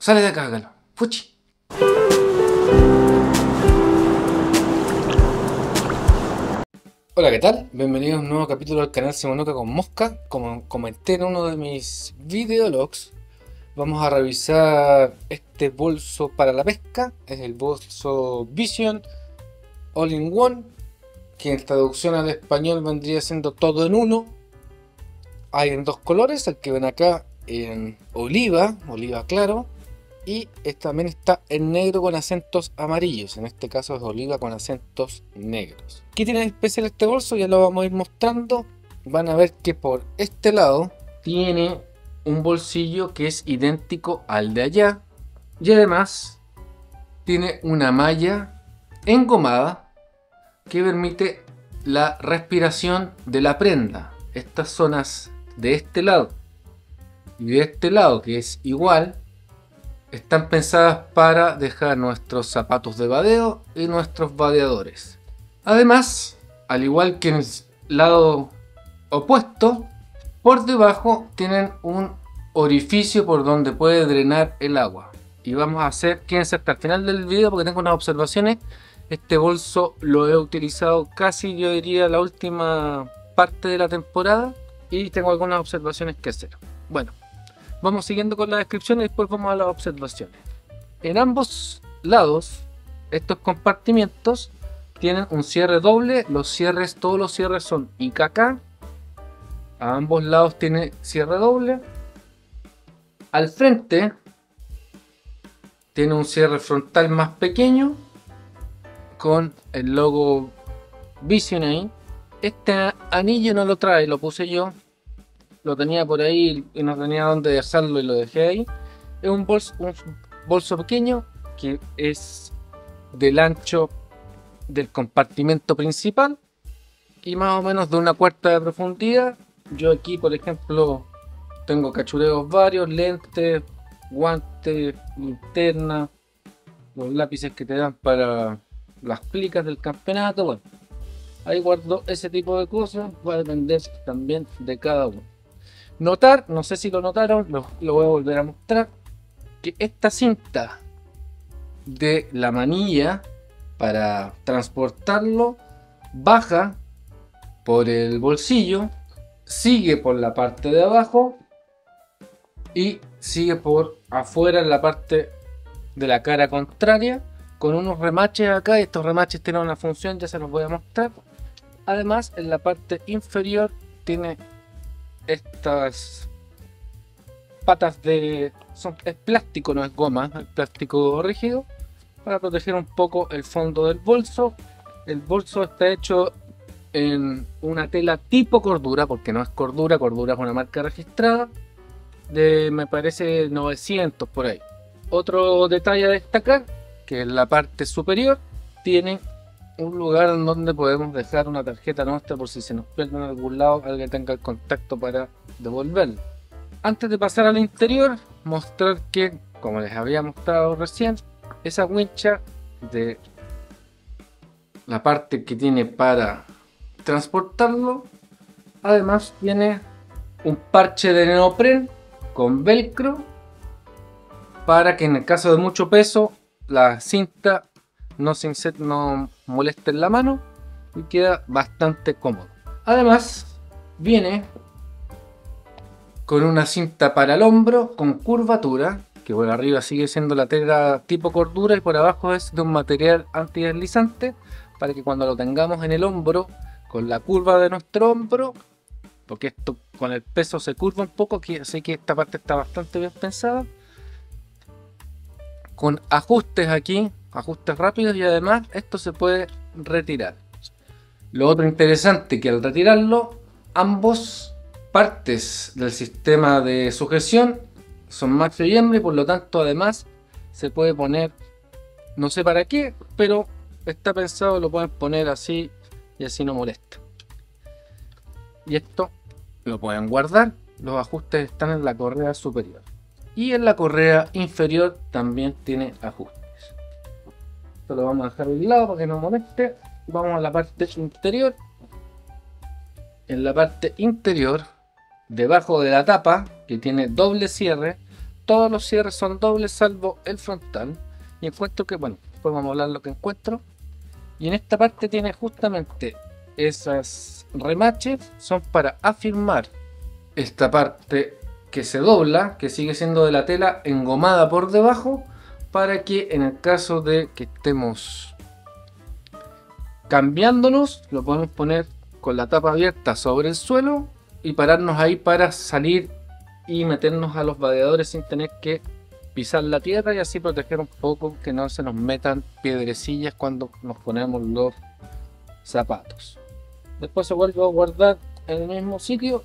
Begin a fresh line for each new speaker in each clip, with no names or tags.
Sale de acá, Galo. Fuchi. Hola, ¿qué tal? Bienvenidos a un nuevo capítulo del canal Simonuca con Mosca. Como comenté en uno de mis videologs, vamos a revisar este bolso para la pesca. Es el bolso Vision All-in-One, que en traducción al español vendría siendo todo en uno. Hay en dos colores, el que ven acá en oliva claro, y también está en negro con acentos amarillos. En este caso es oliva con acentos negros. ¿Qué tiene de especial este bolso? Ya lo vamos a ir mostrando. Van a ver que por este lado tiene un bolsillo que es idéntico al de allá, y además tiene una malla engomada que permite la respiración de la prenda. Estas zonas de este lado y de este lado, que es igual, están pensadas para dejar nuestros zapatos de vadeo y nuestros vadeadores. Además, al igual que en el lado opuesto, por debajo tienen un orificio por donde puede drenar el agua. Y vamos a hacer, quédense hasta el final del video porque tengo unas observaciones. Este bolso lo he utilizado casi, yo diría, la última parte de la temporada, y tengo algunas observaciones que hacer. Bueno, vamos siguiendo con la descripción y después vamos a las observaciones. En ambos lados, estos compartimientos tienen un cierre doble. Todos los cierres son IKK. A ambos lados tiene cierre doble. Al frente tiene un cierre frontal más pequeño con el logo Vision ahí. Este anillo no lo trae, lo puse yo. Lo tenía por ahí y no tenía dónde dejarlo y lo dejé ahí. Es un bolso pequeño que es del ancho del compartimento principal y más o menos de una cuarta de profundidad. Yo aquí, por ejemplo, tengo cachureos varios, lentes, guantes, linterna, los lápices que te dan para las clicas del campeonato. Bueno, ahí guardo ese tipo de cosas, va a depender también de cada uno. Notar, no sé si lo notaron, lo voy a volver a mostrar, que esta cinta de la manilla para transportarlo baja por el bolsillo, sigue por la parte de abajo y sigue por afuera en la parte de la cara contraria, con unos remaches acá, y estos remaches tienen una función, ya se los voy a mostrar. Además, en la parte inferior tiene estas patas es plástico, no es goma, es plástico rígido, para proteger un poco el fondo del bolso. El bolso está hecho en una tela tipo Cordura, porque no es Cordura, Cordura es una marca registrada, de me parece 900 por ahí. Otro detalle a destacar, que en la parte superior tiene un lugar en donde podemos dejar una tarjeta nuestra por si se nos pierde en algún lado, alguien tenga el contacto para devolverlo. Antes de pasar al interior, mostrar que, como les había mostrado recién, esa wincha de la parte que tiene para transportarlo, además tiene un parche de neopren con velcro para que en el caso de mucho peso la cinta no moleste en la mano y queda bastante cómodo. Además viene con una cinta para el hombro con curvatura, que por arriba sigue siendo la tela tipo Cordura y por abajo es de un material antideslizante, para que cuando lo tengamos en el hombro, con la curva de nuestro hombro, porque esto con el peso se curva un poco, así que esta parte está bastante bien pensada, con ajustes aquí, ajustes rápidos, y además esto se puede retirar. Lo otro interesante, que al retirarlo, ambos partes del sistema de sujeción son macho y hembra, y por lo tanto además se puede poner, no sé para qué, pero está pensado, lo pueden poner así y así no molesta. Y esto lo pueden guardar. Los ajustes están en la correa superior y en la correa inferior también tiene ajustes. Esto lo vamos a dejar de un lado para que no moleste. Vamos a la parte interior. En la parte interior, debajo de la tapa, que tiene doble cierre, todos los cierres son dobles salvo el frontal. Y encuentro que, bueno, después vamos a hablar lo que encuentro. Y en esta parte tiene justamente esas remaches, son para afirmar esta parte que se dobla, que sigue siendo de la tela engomada por debajo, para que en el caso de que estemos cambiándonos, lo podemos poner con la tapa abierta sobre el suelo y pararnos ahí para salir y meternos a los vadeadores sin tener que pisar la tierra, y así proteger un poco que no se nos metan piedrecillas cuando nos ponemos los zapatos. Después se vuelve a guardar en el mismo sitio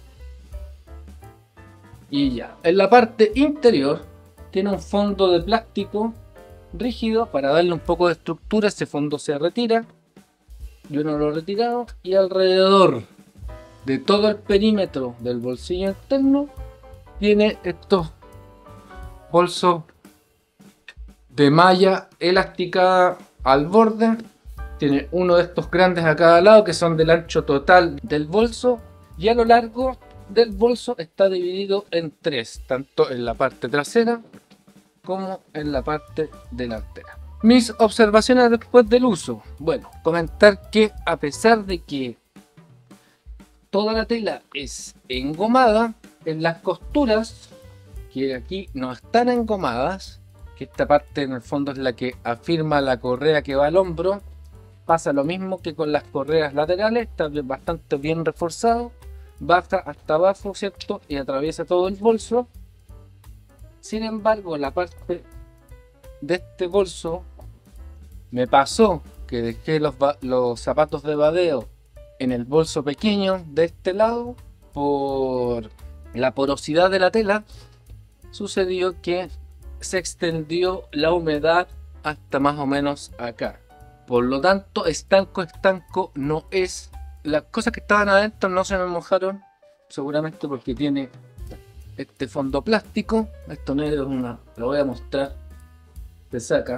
y ya. En la parte interior tiene un fondo de plástico rígido para darle un poco de estructura. Ese fondo se retira, yo no lo he retirado, y alrededor de todo el perímetro del bolsillo interno tiene estos bolsos de malla elástica al borde. Tiene uno de estos grandes a cada lado que son del ancho total del bolso, y a lo largo del bolso está dividido en tres, tanto en la parte trasera como en la parte delantera. Mis observaciones después del uso. Bueno, comentar que a pesar de que toda la tela es engomada, en las costuras que aquí no están engomadas, que esta parte en el fondo es la que afirma la correa que va al hombro, pasa lo mismo que con las correas laterales, está bastante bien reforzado, baja hasta abajo, ¿cierto? Y atraviesa todo el bolso. Sin embargo, la parte de este bolso me pasó que dejé los zapatos de vadeo en el bolso pequeño de este lado. Por la porosidad de la tela sucedió que se extendió la humedad hasta más o menos acá. Por lo tanto, estanco no es. Las cosas que estaban adentro no se me mojaron, seguramente porque tiene este fondo plástico. Esto negro es una, lo voy a mostrar, se saca.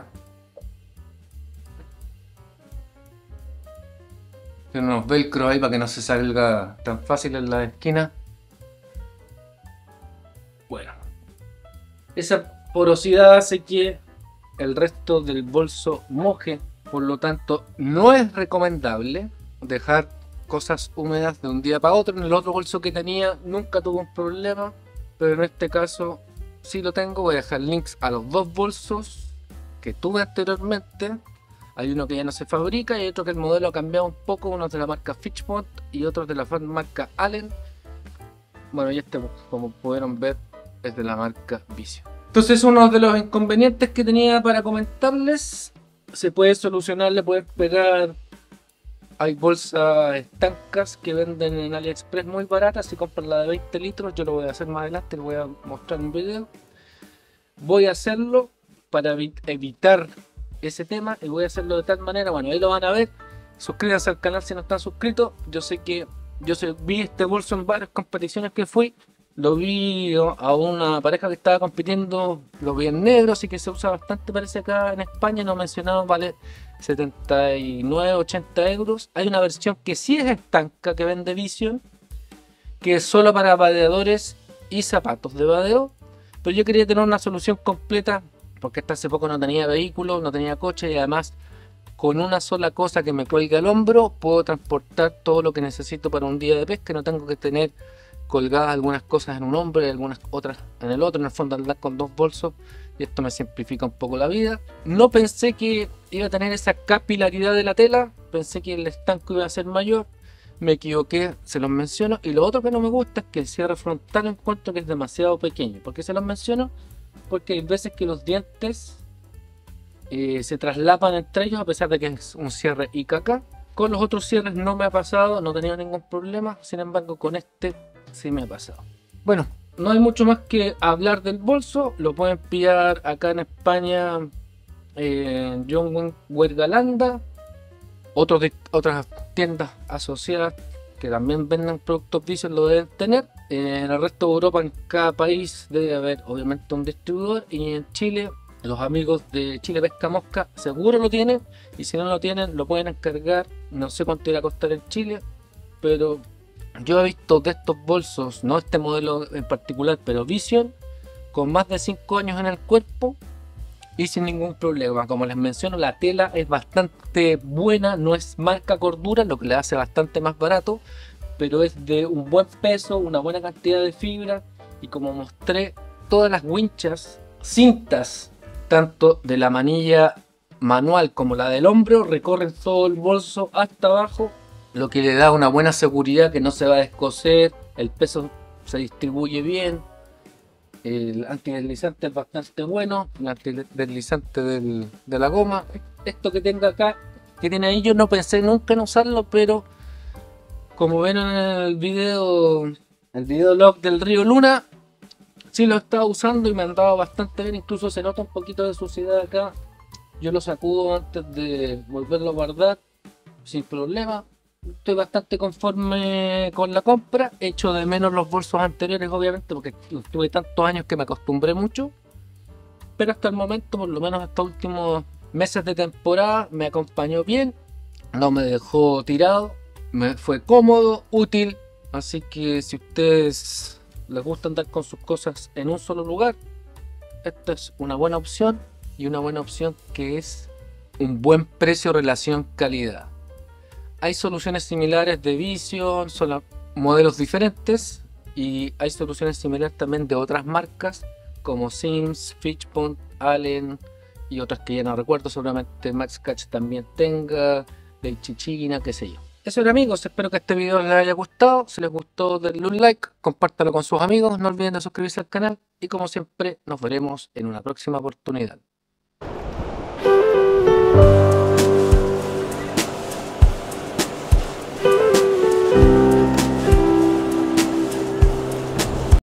Tiene unos velcro ahí para que no se salga tan fácil en la esquina. Bueno, esa porosidad hace que el resto del bolso moje, por lo tanto no es recomendable dejar cosas húmedas de un día para otro. En el otro bolso que tenía nunca tuve un problema, pero en este caso sí lo tengo. Voy a dejar links a los dos bolsos que tuve anteriormente. Hay uno que ya no se fabrica y hay otro que el modelo ha cambiado un poco. Uno es de la marca Fitchmont y otro es de la marca Allen. Bueno, y este, como pudieron ver, es de la marca Vision. Entonces, uno de los inconvenientes que tenía para comentarles se puede solucionar, le pueden pegar. Hay bolsas estancas que venden en AliExpress muy baratas. Si compran la de 20 litros, yo lo voy a hacer más adelante, lo voy a mostrar en un video. Voy a hacerlo para evitar ese tema y voy a hacerlo de tal manera, bueno, ahí lo van a ver. Suscríbanse al canal si no están suscritos. Yo sé que vi este bolso en varias competiciones que fui. Lo vi a una pareja que estaba compitiendo, lo vi en negro, así que se usa bastante, parece acá en España, no mencionado, vale 79, 80 euros. Hay una versión que sí es estanca que vende Vision, que es solo para vadeadores y zapatos de vadeo, pero yo quería tener una solución completa porque hasta hace poco no tenía vehículo, no tenía coche, y además con una sola cosa que me cuelga el hombro puedo transportar todo lo que necesito para un día de pesca. No tengo que tener colgadas algunas cosas en un hombro y algunas otras en el otro. En el fondo andar con dos bolsos, y esto me simplifica un poco la vida. No pensé que iba a tener esa capilaridad de la tela, pensé que el estanco iba a ser mayor. Me equivoqué, se los menciono. Y lo otro que no me gusta es que el cierre frontal encuentro que es demasiado pequeño. ¿Por qué se los menciono? Porque hay veces que los dientes se traslapan entre ellos, a pesar de que es un cierre IKK. Con los otros cierres no me ha pasado, no he tenido ningún problema. Sin embargo, con este sí me ha pasado. Bueno, no hay mucho más que hablar del bolso. Lo pueden pillar acá en España en John Huergalanda, otras tiendas asociadas que también venden productos Vision lo deben tener. En el resto de Europa, en cada país debe haber obviamente un distribuidor, y en Chile los amigos de Chile Pesca Mosca seguro lo tienen, y si no lo tienen lo pueden encargar. No sé cuánto irá a costar en Chile, pero yo he visto de estos bolsos, no este modelo en particular, pero Vision, con más de 5 años en el cuerpo y sin ningún problema. Como les menciono, la tela es bastante buena, no es marca Cordura, lo que le hace bastante más barato, pero es de un buen peso, una buena cantidad de fibra, y como mostré, todas las winchas, cintas, tanto de la manilla manual como la del hombro, recorren todo el bolso hasta abajo, lo que le da una buena seguridad que no se va a descoser, el peso se distribuye bien. El antideslizante es bastante bueno, el antideslizante de la goma. Esto que tenga acá, que tiene ahí, yo no pensé nunca en usarlo, pero como ven en el video log del río Luna, sí lo he estado usando y me han dado bastante bien. Incluso se nota un poquito de suciedad acá. Yo lo sacudo antes de volverlo a guardar sin problema. Estoy bastante conforme con la compra. Echo de menos los bolsos anteriores, obviamente, porque tuve tantos años que me acostumbré mucho. Pero hasta el momento, por lo menos estos últimos meses de temporada, me acompañó bien. No me dejó tirado. Me fue cómodo, útil. Así que si ustedes les gusta andar con sus cosas en un solo lugar, esta es una buena opción. Y una buena opción que es un buen precio relación calidad. Hay soluciones similares de Vision, son modelos diferentes, y hay soluciones similares también de otras marcas como Sims, Fishbone, Allen y otras que ya no recuerdo. Seguramente MaxCatch también tenga, de Chichina, qué sé yo. Eso era, amigos, espero que este video les haya gustado. Si les gustó, denle un like, compártalo con sus amigos, no olviden de suscribirse al canal y como siempre nos veremos en una próxima oportunidad.